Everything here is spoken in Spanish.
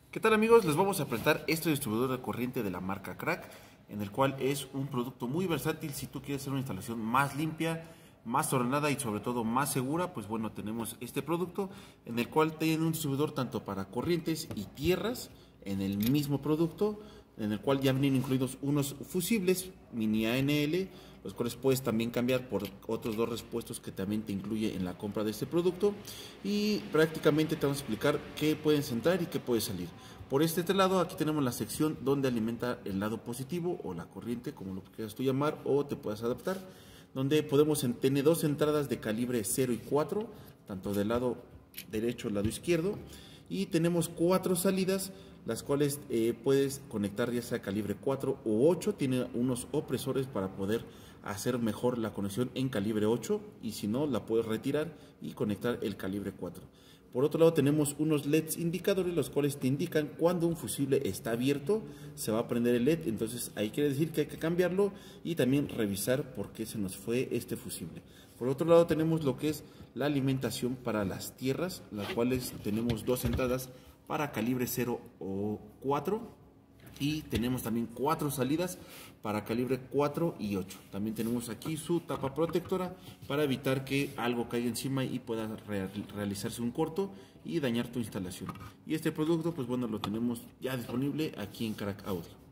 ¿Qué tal amigos? Les vamos a presentar este distribuidor de corriente de la marca Crack, en el cual es un producto muy versátil si tú quieres hacer una instalación más limpia, más ordenada y sobre todo más segura. Pues bueno, tenemos este producto en el cual tiene un distribuidor tanto para corrientes y tierras en el mismo producto, en el cual ya vienen incluidos unos fusibles mini ANL, los cuales puedes también cambiar por otros dos repuestos que también te incluye en la compra de este producto, y prácticamente te vamos a explicar qué puedes entrar y qué puede salir. Por este lado aquí tenemos la sección donde alimenta el lado positivo o la corriente, como lo quieras tú llamar o te puedas adaptar, donde podemos tener dos entradas de calibre 0 y 4, tanto del lado derecho al lado izquierdo, y tenemos cuatro salidas, las cuales puedes conectar ya sea calibre 4 o 8. Tiene unos opresores para poder hacer mejor la conexión en calibre 8, y si no la puedes retirar y conectar el calibre 4. Por otro lado tenemos unos LEDs indicadores, los cuales te indican cuando un fusible está abierto, se va a prender el LED, entonces ahí quiere decir que hay que cambiarlo y también revisar por qué se nos fue este fusible. Por otro lado tenemos lo que es la alimentación para las tierras, las cuales tenemos dos entradas para calibre 0 o 4, y tenemos también cuatro salidas para calibre 4 y 8. También tenemos aquí su tapa protectora para evitar que algo caiga encima y pueda realizarse un corto y dañar tu instalación. Y este producto, pues bueno, lo tenemos ya disponible aquí en Crack Audio.